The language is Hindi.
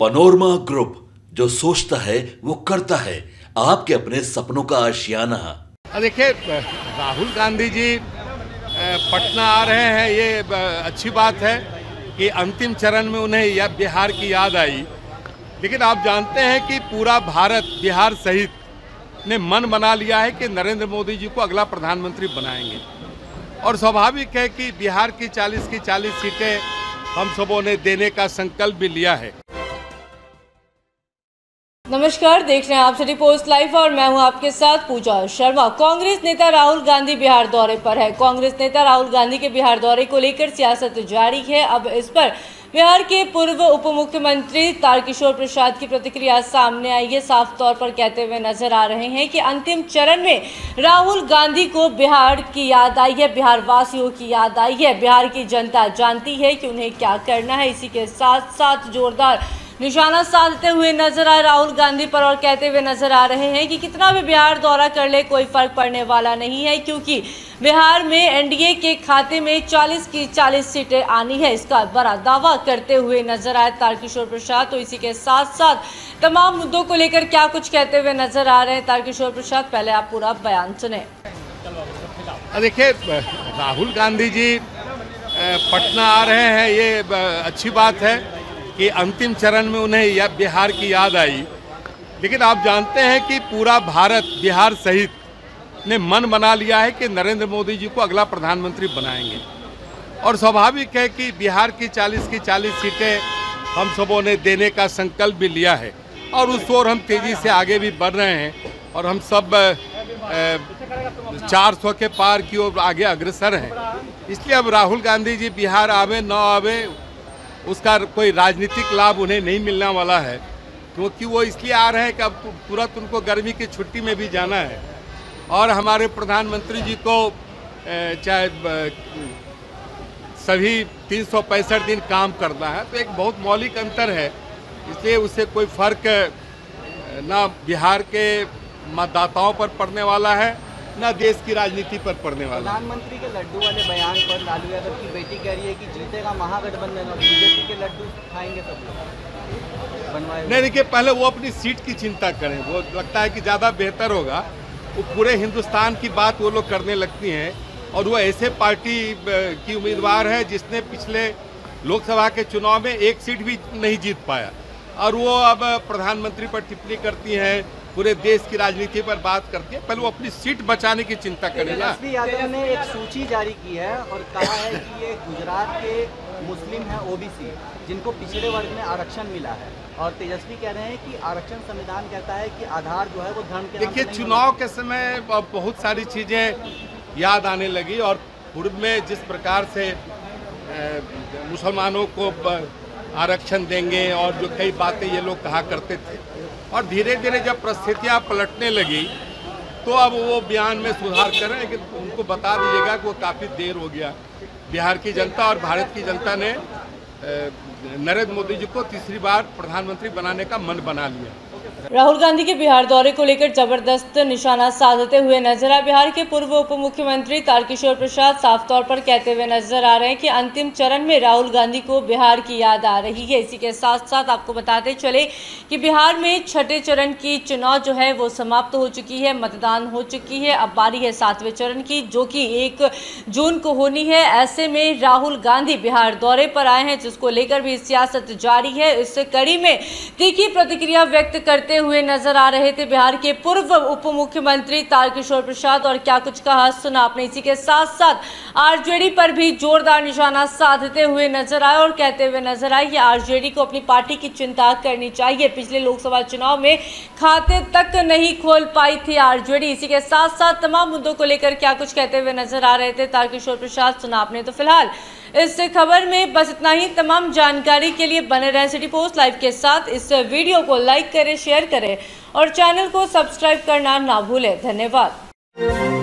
पनोरमा ग्रुप, जो सोचता है वो करता है। आपके अपने सपनों का आशियाना। देखिए, राहुल गांधी जी पटना आ रहे हैं, ये अच्छी बात है कि अंतिम चरण में उन्हें बिहार की याद आई। लेकिन आप जानते हैं कि पूरा भारत, बिहार सहित, ने मन बना लिया है कि नरेंद्र मोदी जी को अगला प्रधानमंत्री बनाएंगे। और स्वाभाविक है कि बिहार की 40 सीटें हम सबों ने देने का संकल्प भी लिया है। नमस्कार, देख रहे हैं आप सिटी पोस्ट लाइव और मैं हूं आपके साथ पूजा शर्मा। कांग्रेस नेता राहुल गांधी बिहार दौरे पर है। कांग्रेस नेता राहुल गांधी के बिहार दौरे को लेकर सियासत जारी है। अब इस पर बिहार के पूर्व उप मुख्यमंत्री तारकिशोर प्रसाद की प्रतिक्रिया सामने आई है। साफ तौर पर कहते हुए नजर आ रहे हैं कि अंतिम चरण में राहुल गांधी को बिहार की याद आई है, बिहार वासियों की याद आई है। बिहार की जनता जानती है कि उन्हें क्या करना है। इसी के साथ साथ जोरदार निशाना साधते हुए नजर आए राहुल गांधी पर और कहते हुए नजर आ रहे हैं कि कितना भी बिहार दौरा कर ले कोई फर्क पड़ने वाला नहीं है, क्योंकि बिहार में एनडीए के खाते में 40 की 40 सीटें आनी है। इसका बड़ा दावा करते हुए नजर आए तारकिशोर प्रसाद। तो इसी के साथ साथ तमाम मुद्दों को लेकर क्या कुछ कहते हुए नजर आ रहे हैं तारकिशोर प्रसाद, पहले आप पूरा बयान सुने। देखिए, राहुल गांधी जी पटना आ रहे हैं, ये अच्छी बात है कि अंतिम चरण में उन्हें बिहार की याद आई। लेकिन आप जानते हैं कि पूरा भारत, बिहार सहित, ने मन बना लिया है कि नरेंद्र मोदी जी को अगला प्रधानमंत्री बनाएंगे। और स्वाभाविक है कि बिहार की 40 सीटें हम सबों ने देने का संकल्प भी लिया है और उस ओर हम तेज़ी से आगे भी बढ़ रहे हैं और हम सब 400 के पार की ओर आगे अग्रसर हैं। इसलिए अब राहुल गांधी जी बिहार आवे न आवे, उसका कोई राजनीतिक लाभ उन्हें नहीं मिलने वाला है, क्योंकि वो इसलिए आ रहे हैं कि अब तुरंत उनको गर्मी की छुट्टी में भी जाना है और हमारे प्रधानमंत्री जी को चाहे सभी 365 दिन काम करना है। तो एक बहुत मौलिक अंतर है, इसलिए उससे कोई फर्क ना बिहार के मतदाताओं पर पड़ने वाला है ना देश की राजनीति पर पड़ने वाला। प्रधानमंत्री के लड्डू वाले बयान पर लालू यादव की बेटी कह रही है कि जीतेगा महागठबंधन और बीजेपी के लड्डू खाएंगे सब लोग बनवाए। नहीं, देखिए, पहले वो अपनी सीट की चिंता करें। वो लगता है कि ज़्यादा बेहतर होगा। वो पूरे हिंदुस्तान की बात वो लोग करने लगती हैं और वो ऐसे पार्टी की उम्मीदवार है जिसने पिछले लोकसभा के चुनाव में एक सीट भी नहीं जीत पाया और वो अब प्रधानमंत्री पर टिप्पणी करती हैं, पूरे देश की राजनीति पर बात करती है। पहले वो अपनी सीट बचाने की चिंता करेगा। तेजस्वी यादव ने एक सूची जारी की है और कहा है कि ये गुजरात के मुस्लिम हैं ओबीसी, जिनको पिछड़े वर्ग में आरक्षण मिला है। और तेजस्वी कह रहे हैं कि आरक्षण संविधान कहता है कि आधार जो है वो धर्म के। देखिए, चुनाव के समय बहुत सारी चीज़ें याद आने लगी और पूर्व में जिस प्रकार से मुसलमानों को आरक्षण देंगे और जो कई बातें ये लोग कहा करते थे, और धीरे धीरे जब परिस्थितियाँ पलटने लगी तो अब वो बयान में सुधार कर रहे हैं। लेकिन उनको बता दीजिएगा कि वो काफ़ी देर हो गया। बिहार की जनता और भारत की जनता ने नरेंद्र मोदी जी को तीसरी बार प्रधानमंत्री बनाने का मन बना लिया। राहुल गांधी के बिहार दौरे को लेकर जबरदस्त निशाना साधते हुए नजर आए बिहार के पूर्व उप मुख्यमंत्री तारकिशोर प्रसाद। साफ तौर पर कहते हुए नजर आ रहे हैं कि अंतिम चरण में राहुल गांधी को बिहार की याद आ रही है। इसी के साथ साथ आपको बताते चले कि बिहार में छठे चरण की चुनाव जो है वो समाप्त हो चुकी है, मतदान हो चुकी है। अब बारी है 7वें चरण की, जो कि 1 जून को होनी है। ऐसे में राहुल गांधी बिहार दौरे पर आए हैं, जिसको लेकर भी सियासत जारी है। इस कड़ी में तीखी प्रतिक्रिया व्यक्त करते हुए नजर आ रहे थे बिहार के पूर्व उप मुख्यमंत्री तारकिशोर प्रसाद और क्या कुछ कहा सुना आपने। इसी के साथ साथ आरजेडी पर भी जोरदार निशाना साधते हुए नजर आए और कहते हुए नजर आए कि आरजेडी को अपनी पार्टी की चिंता करनी चाहिए। पिछले लोकसभा चुनाव में खाते तक नहीं खोल पाई थी आरजेडी। इसी के साथ साथ तमाम मुद्दों को लेकर क्या कुछ कहते हुए नजर आ रहे थे तारकिशोर प्रसाद, सुना आपने। तो फिलहाल इस खबर में बस इतना ही। तमाम जानकारी के लिए बने रहें सिटी पोस्ट लाइव के साथ। इस वीडियो को लाइक करें, शेयर करें और चैनल को सब्सक्राइब करना ना भूलें। धन्यवाद।